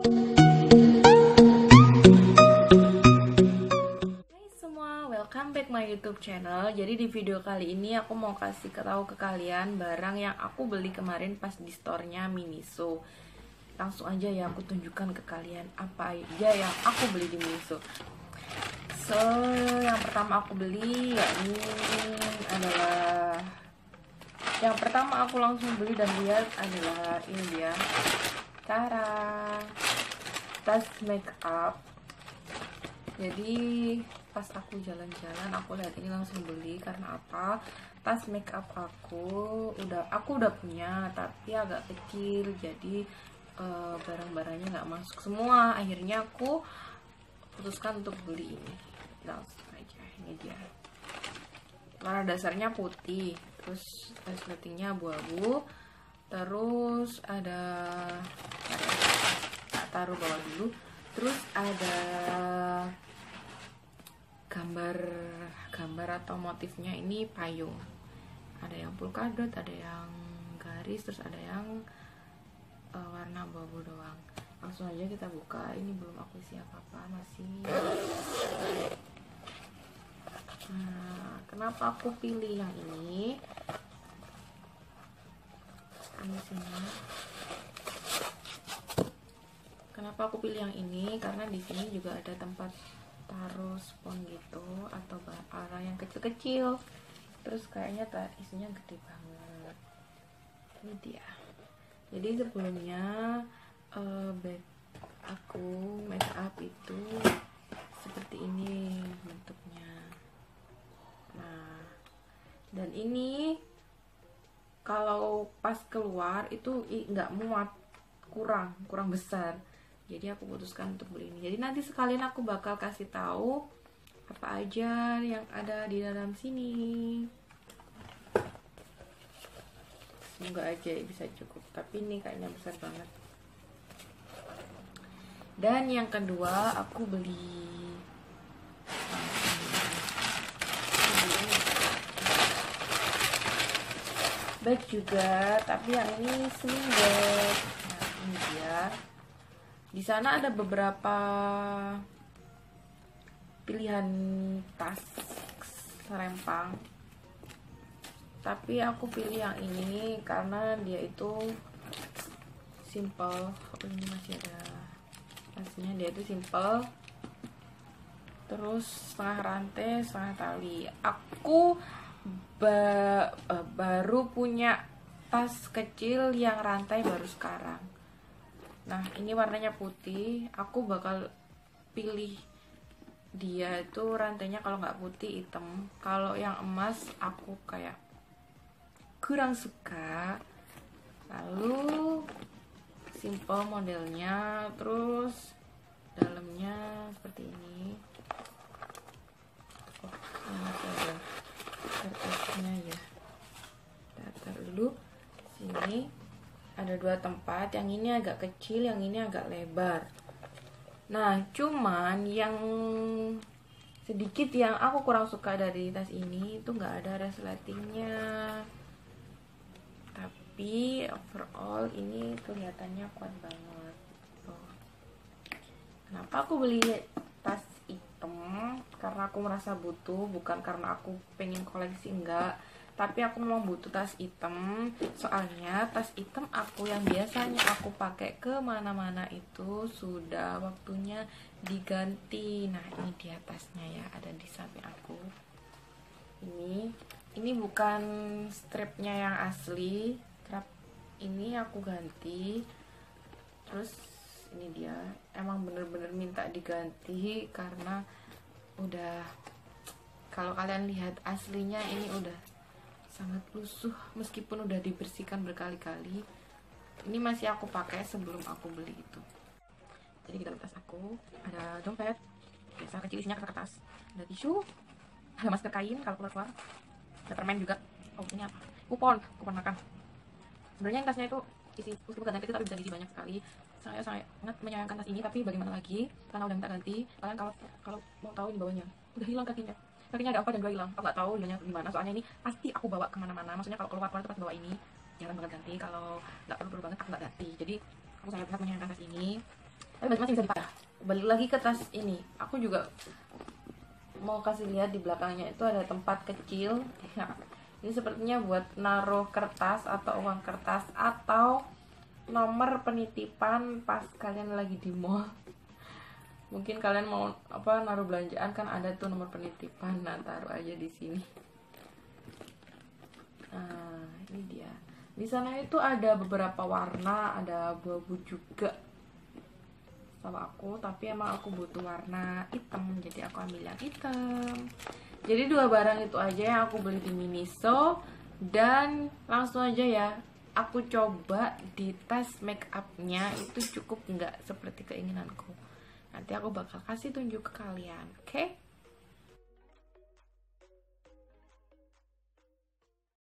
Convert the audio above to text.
Welcome back my YouTube channel. Jadi di video kali ini aku mau kasih tahu ke kalian barang yang aku beli kemarin pas di store-nya Miniso. Langsung aja ya aku tunjukkan ke kalian apa aja yang aku beli di Miniso. So, yang pertama aku beli yang pertama aku langsung beli dan lihat adalah ini dia. Tara, tas make up. Jadi pas aku jalan-jalan aku lihat ini langsung beli karena apa? Tas make up aku udah punya tapi agak kecil, jadi barang-barangnya nggak masuk semua. Akhirnya aku putuskan untuk beli ini. Langsung aja, ini dia. Warna dasarnya putih, terus resletingnya abu-abu, terus ada taruh bawah dulu, terus ada gambar atau motifnya ini payung, ada yang polkadot, ada yang garis, terus ada yang warna abu-abu doang. Langsung aja kita buka. Ini belum aku isi apa-apa, masih. Nah, kenapa aku pilih yang ini? Kenapa aku pilih yang ini? Karena di sini juga ada tempat taruh spons gitu atau barang yang kecil-kecil. Terus kayaknya isinya gede banget. Ini dia. Jadi sebelumnya bag aku make up itu seperti ini bentuknya. Nah, dan ini kalau pas keluar itu nggak muat, kurang besar. Jadi aku putuskan untuk beli ini. Jadi nanti sekalian aku bakal kasih tahu apa aja yang ada di dalam sini. Semoga aja bisa cukup. Tapi ini kayaknya besar banget. Dan yang kedua aku beli bag juga, tapi yang ini sling bag. Nah, ini dia. Di sana ada beberapa pilihan tas serempang, tapi aku pilih yang ini karena dia itu simple. Ini masih ada tasnya, dia itu simple, terus setengah rantai setengah tali. Aku baru punya tas kecil yang rantai baru sekarang. Nah, ini warnanya putih. Aku bakal pilih dia itu rantainya kalau nggak putih hitam. Kalau yang emas aku kayak kurang suka. Lalu simple modelnya, terus dalamnya seperti ini. Oh, ini masih ada kertasnya ya. Taruh dulu sini. Ada dua tempat, yang ini agak kecil, yang ini agak lebar. Nah, cuman yang sedikit yang aku kurang suka dari tas ini itu nggak ada resletingnya. Tapi overall ini kelihatannya kuat banget. Tuh. Kenapa aku beli tas hitam? Karena aku merasa butuh, bukan karena aku pengen koleksi, enggak. Tapi aku memang butuh tas hitam. Soalnya tas hitam aku yang biasanya aku pakai kemana-mana itu sudah waktunya diganti. Nah, ini dia tasnya ya, ada di samping aku. Ini bukan strapnya yang asli. Strap ini aku ganti. Terus ini dia, emang bener-bener minta diganti karena udah, kalau kalian lihat aslinya ini udah sangat lusuh meskipun udah dibersihkan berkali-kali. Ini masih aku pakai sebelum aku beli itu. Jadi di dalam tas aku ada dompet biasa kecil, isinya kertas, ada tisu, ada masker kain kalau keluar, ada permen juga. Oh, ini apa? Kupon makan. Sebenarnya tasnya itu isi meskipun ganti tapi bisa diisi banyak sekali. Saya sangat menyayangkan tas ini, tapi bagaimana lagi karena udah minta ganti. Kalian kalau mau tahu di bawahnya udah hilang kakinya ada 4 dan 2 hilang. Aku nggak tahu hilangnya gimana, soalnya ini pasti aku bawa kemana-mana. Maksudnya kalau keluar itu pas bawa ini jarang banget ganti, kalau nggak perlu banget aku nggak ganti. Jadi aku sangat menyayangkan tas ini. tapi masih bisa dipakai. Balik lagi ke tas ini, aku juga mau kasih lihat di belakangnya itu ada tempat kecil. Ini sepertinya buat naruh kertas atau uang kertas atau nomor penitipan pas kalian lagi di mall. Mungkin kalian mau naruh belanjaan kan ada tuh nomor penitipan, nah taruh aja di sini. Nah ini dia. Di sana itu ada beberapa warna, ada abu-abu juga sama aku, tapi emang aku butuh warna hitam, jadi aku ambil yang hitam. Jadi 2 barang itu aja yang aku beli di Miniso, dan langsung aja ya aku coba di tes make upnya itu cukup nggak seperti keinginanku. Nanti aku bakal kasih tunjuk ke kalian, oke?